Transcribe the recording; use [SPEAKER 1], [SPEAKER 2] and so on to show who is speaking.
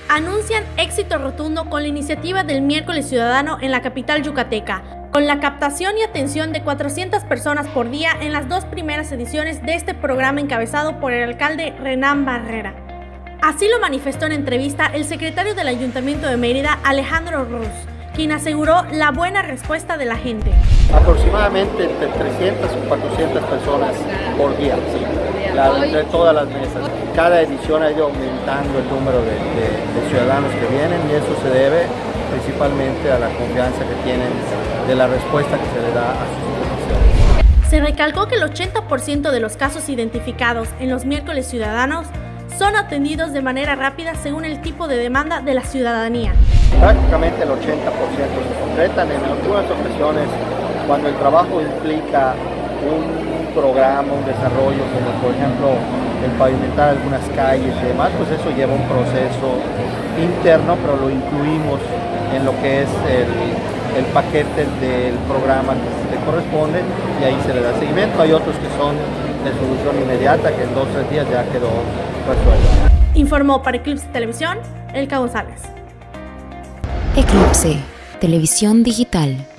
[SPEAKER 1] Anuncian éxito rotundo con la iniciativa del Miércoles Ciudadano en la capital yucateca, con la captación y atención de 400 personas por día en las 2 primeras ediciones de este programa encabezado por el alcalde Renán Barrera. Así lo manifestó en entrevista el secretario del Ayuntamiento de Mérida, Alejandro Ruz, quien aseguró la buena respuesta de la gente.
[SPEAKER 2] Aproximadamente entre 300 o 400 personas por día, sí, entre todas las mesas. Cada edición ha ido aumentando el número de ciudadanos que vienen y eso se debe principalmente a la confianza que tienen de la respuesta que se le da a sus peticiones.
[SPEAKER 1] Se recalcó que el 80% de los casos identificados en los Miércoles Ciudadanos son atendidos de manera rápida según el tipo de demanda de la ciudadanía.
[SPEAKER 2] Prácticamente el 80% se concretan. En algunas ocasiones, cuando el trabajo implica un programa, un desarrollo, como por ejemplo el pavimentar algunas calles y demás, pues eso lleva un proceso interno, pero lo incluimos en lo que es el paquete del programa que le corresponde y ahí se le da seguimiento. Hay otros que son de solución inmediata, que en 2 o 3 días ya quedó resuelto.
[SPEAKER 1] Informó para Eclipse Televisión, Elka González.
[SPEAKER 3] Eclipse Televisión Digital.